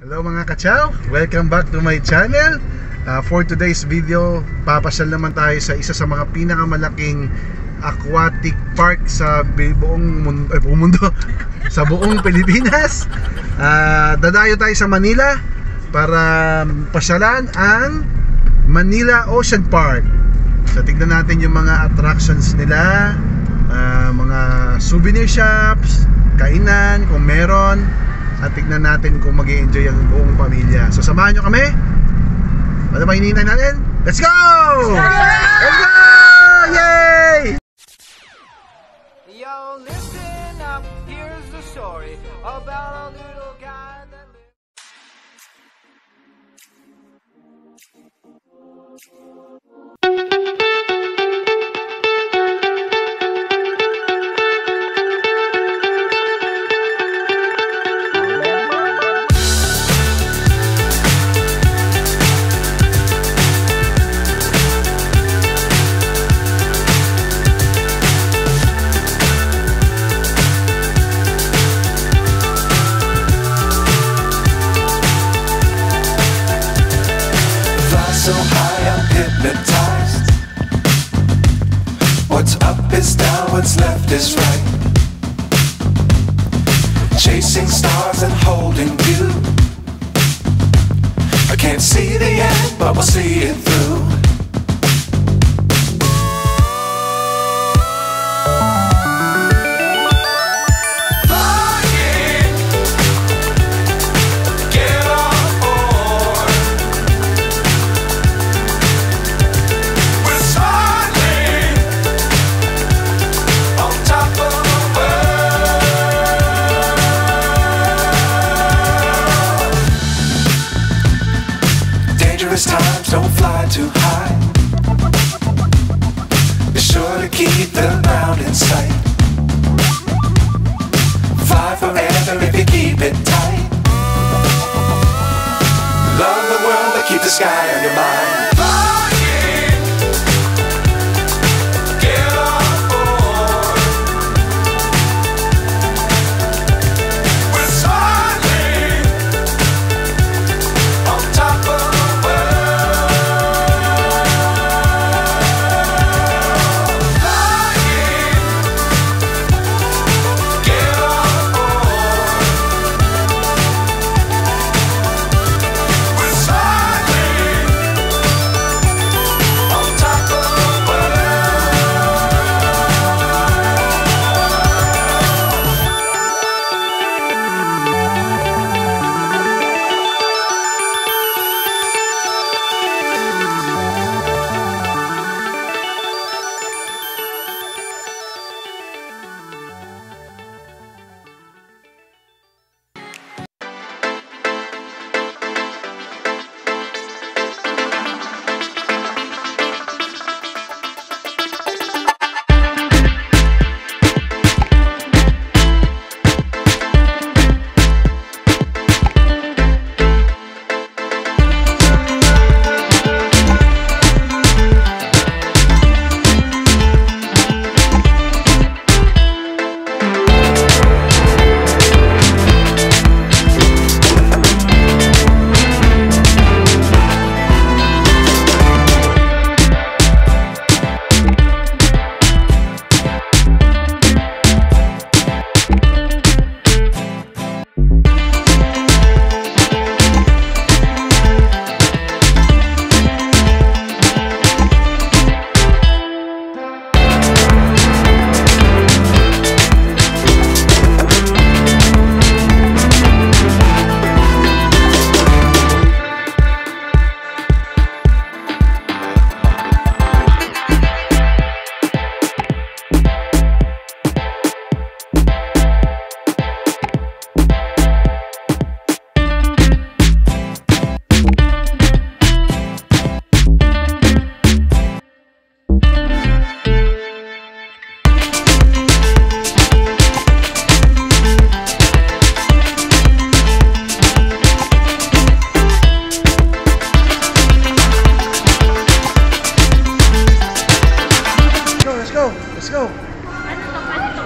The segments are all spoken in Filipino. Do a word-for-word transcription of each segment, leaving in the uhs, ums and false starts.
Hello mga kachaw! Welcome back to my channel. uh, For today's video, papasyal naman tayo sa isa sa mga pinakamalaking aquatic park sa buong mundo, eh, buong mundo sa buong Pilipinas. uh, Dadayo tayo sa Manila para pasyalan ang Manila Ocean Park. So tignan natin yung mga attractions nila, uh, mga souvenir shops, kainan kung meron, at tignan natin kung mag-i-enjoy ang buong pamilya. So samahan nyo kami. Ano ba hinihintay natin? Let's go! Let's go! Yay! Yo, listen up, here's the story about a little guy that lived. So high I'm hypnotized. What's up is down, what's left is right. Chasing stars and holding you. I can't see the end, but we'll see it through. Times don't fly too high. Be sure to keep the ground in sight. Fly forever if you keep it tight. Love the world but keep the sky on your mind.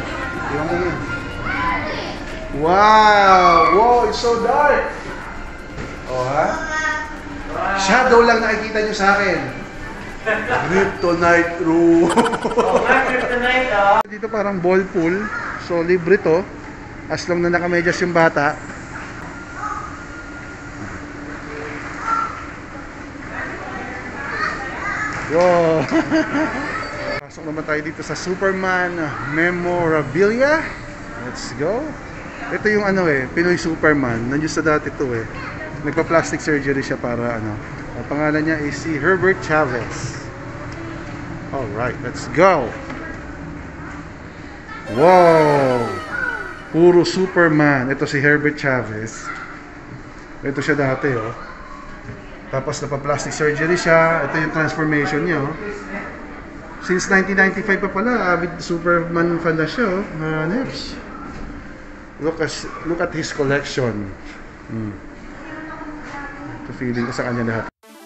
Wow! Whoa, it's so dark! ha? Shadow lang nakikita nyo sa akin. Kryptonite room. Oh, nga, kryptonite, oh. Dito parang ball pool. So, libre to. As long na nakamedyas yung bata. Wow! Pasok naman tayo dito sa Superman Memorabilia. Let's go. Ito yung ano eh, Pinoy Superman. Nandiyo sa dati to eh. Nagpa-plastic surgery siya para ano. Ang pangalan niya is si Herbert Chavez. Alright, let's go. Wow! Puro Superman. Ito si Herbert Chavez. Ito siya dati oh. Tapos napa-plastic surgery siya. Ito yung transformation niya oh. Since nineteen ninety-five pa pala, avid Superman fan na siya oh. Mga nerds. Look at, look at his collection. Hmm. Ito feeling ko sa kanya lahat.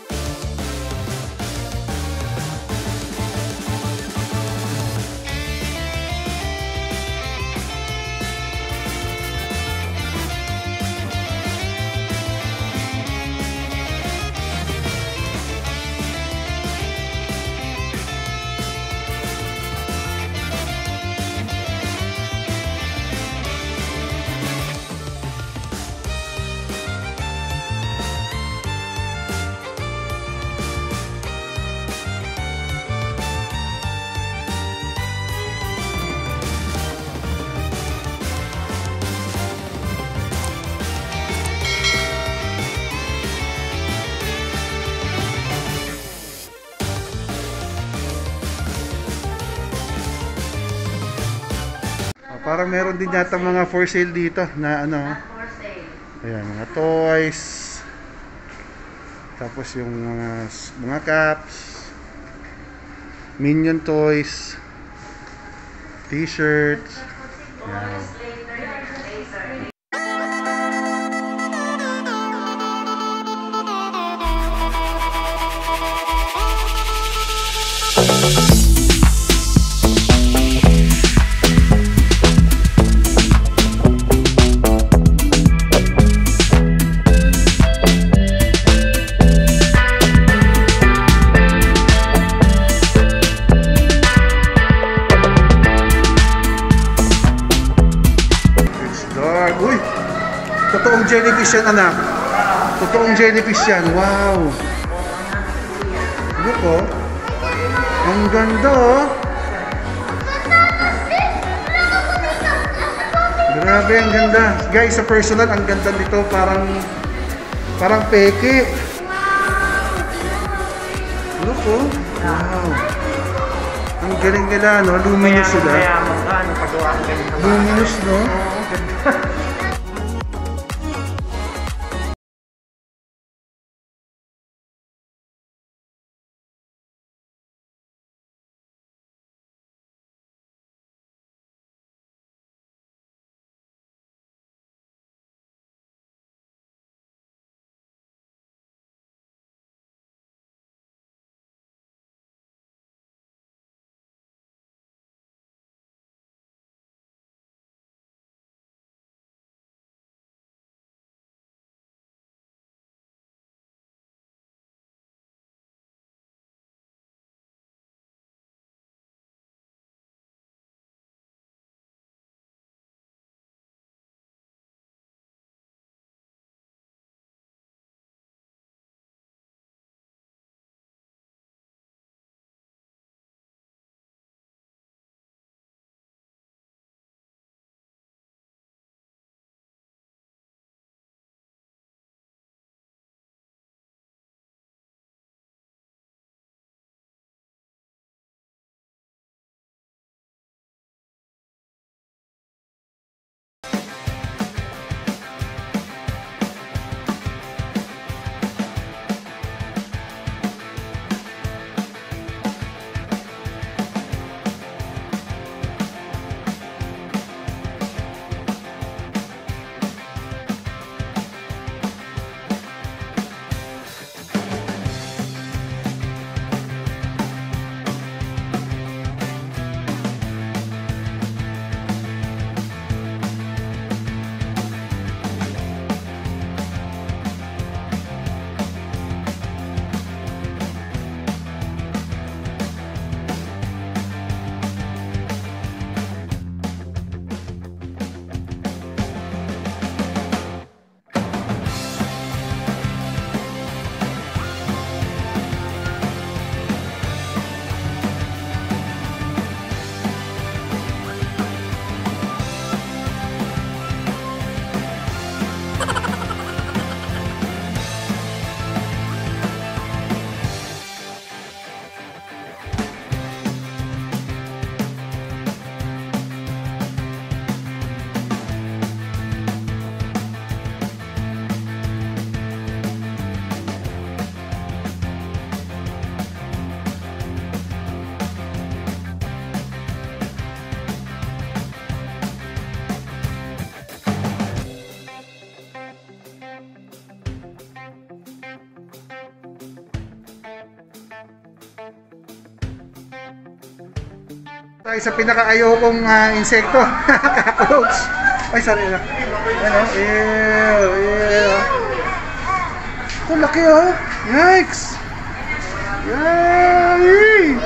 Parang meron din yata mga for sale dito na ano. Ayan, mga toys. Tapos yung mga mga caps. Minion toys. T-shirts. Ayan. Uy! Totoong jellyfish yan, anak. Totoong jellyfish yan. Wow! Look, oh. Ang ganda, oh. Grabe, ang ganda. Guys, sa personal, ang ganda nito. Parang, parang peke. Look, oh. Wow. Ang galing nila, no? Luminous sila. Luminous, no? Tayo sa pinaka-ayokong uh, insekto. Cockroach. Ay, sorry na. Ano? Ew, ew. Ito, laki oh. Yikes! Yay!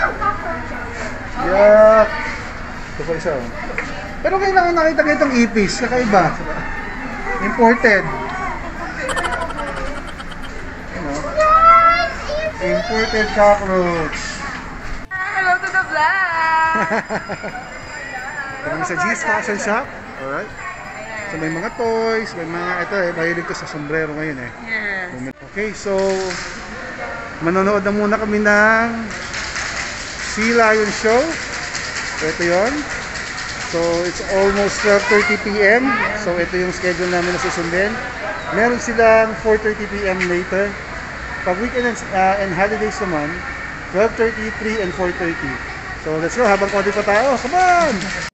Yuck! Ito pa isa oh. Pero kailangan nakita ko itong ipis. Kakaiba. Imported. Ano? Imported cockroach. Hello to the vlog! Kami sa G's Fashion Shop. Alright. So may mga toys, may mga, ito eh, mahilig ko sa sombrero ngayon eh. Yes. Okay, so manonood na muna kami ng Sea Lion Show. Ito yon. So it's almost twelve thirty p m So ito yung schedule namin na susundin. Meron silang four thirty p m later. Pag weekend and, uh, and holidays naman, twelve thirty, three, and four thirty. So let's go, habang konti pa tayo. Come on!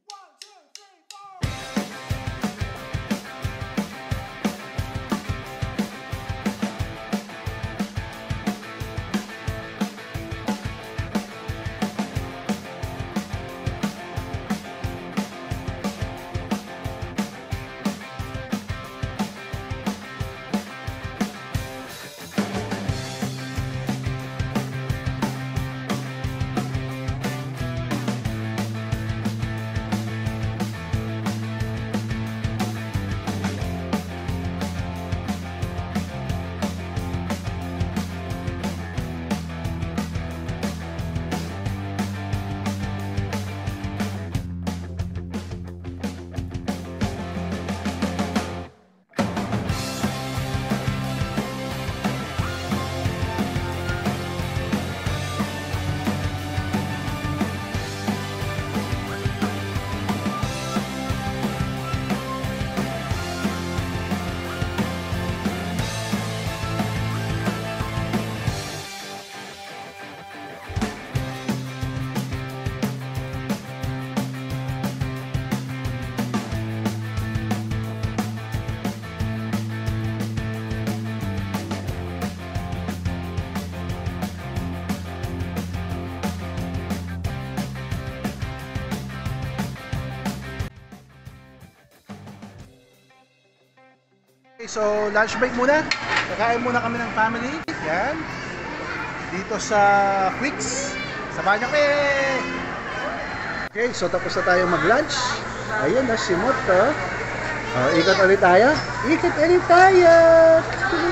Okay, so lunch break muna. Kakain muna kami ng family. Yan. Dito sa Quicks. Samahan niyo kami! Okay, so tapos na tayo mag-lunch. Ayun na, si Moto. Uh, ikot ulit tayo. Ikot ulit tayo!